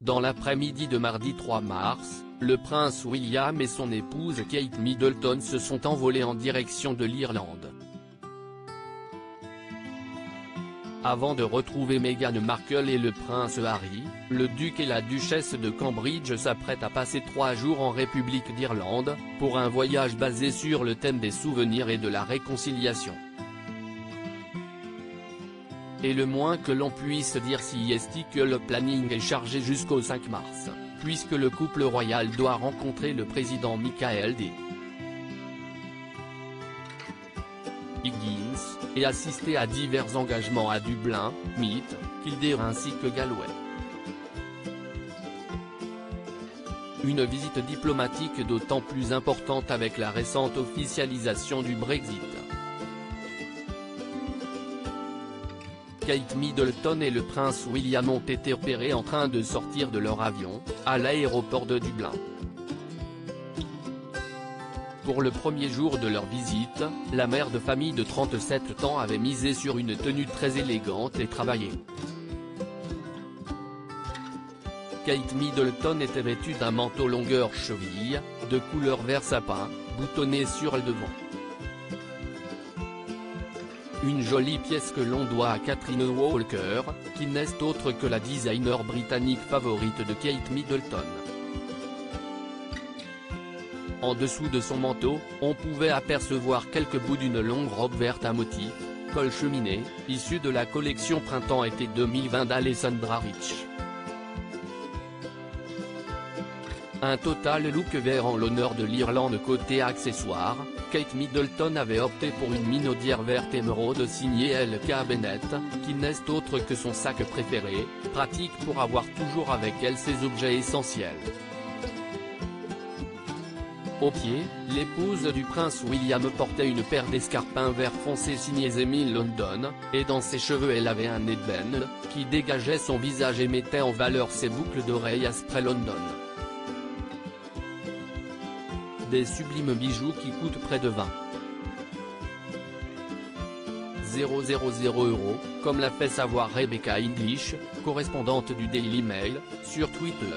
Dans l'après-midi de mardi 3 mars, le prince William et son épouse Kate Middleton se sont envolés en direction de l'Irlande. Avant de retrouver Meghan Markle et le prince Harry, le duc et la duchesse de Cambridge s'apprêtent à passer 3 jours en République d'Irlande, pour un voyage basé sur le thème des souvenirs et de la réconciliation. Et le moins que l'on puisse dire si est que le planning est chargé jusqu'au 5 mars, puisque le couple royal doit rencontrer le président Michael D. Higgins, et assister à divers engagements à Dublin, Meath, Kildare ainsi que Galway. Une visite diplomatique d'autant plus importante avec la récente officialisation du Brexit. Kate Middleton et le prince William ont été repérés en train de sortir de leur avion, à l'aéroport de Dublin. Pour le premier jour de leur visite, la mère de famille de 37 ans avait misé sur une tenue très élégante et travaillée. Kate Middleton était vêtue d'un manteau longueur cheville, de couleur vert sapin, boutonné sur le devant. Une jolie pièce que l'on doit à Catherine Walker, qui n'est autre que la designer britannique favorite de Kate Middleton. En dessous de son manteau, on pouvait apercevoir quelques bouts d'une longue robe verte à motifs, col cheminée, issue de la collection Printemps-été 2020 d'Alessandra Rich. Un total look vert en l'honneur de l'Irlande. Côté accessoires, Kate Middleton avait opté pour une minaudière verte émeraude signée LK Bennett, qui n'est autre que son sac préféré, pratique pour avoir toujours avec elle ses objets essentiels. Au pied, l'épouse du prince William portait une paire d'escarpins vert foncé signés Emile London, et dans ses cheveux elle avait un headband, qui dégageait son visage et mettait en valeur ses boucles d'oreilles Aspray London. Des sublimes bijoux qui coûtent près de 20 000 €, comme l'a fait savoir Rebecca English, correspondante du Daily Mail, sur Twitter.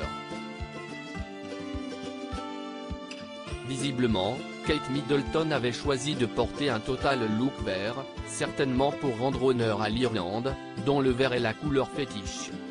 Visiblement, Kate Middleton avait choisi de porter un total look vert, certainement pour rendre honneur à l'Irlande, dont le vert est la couleur fétiche.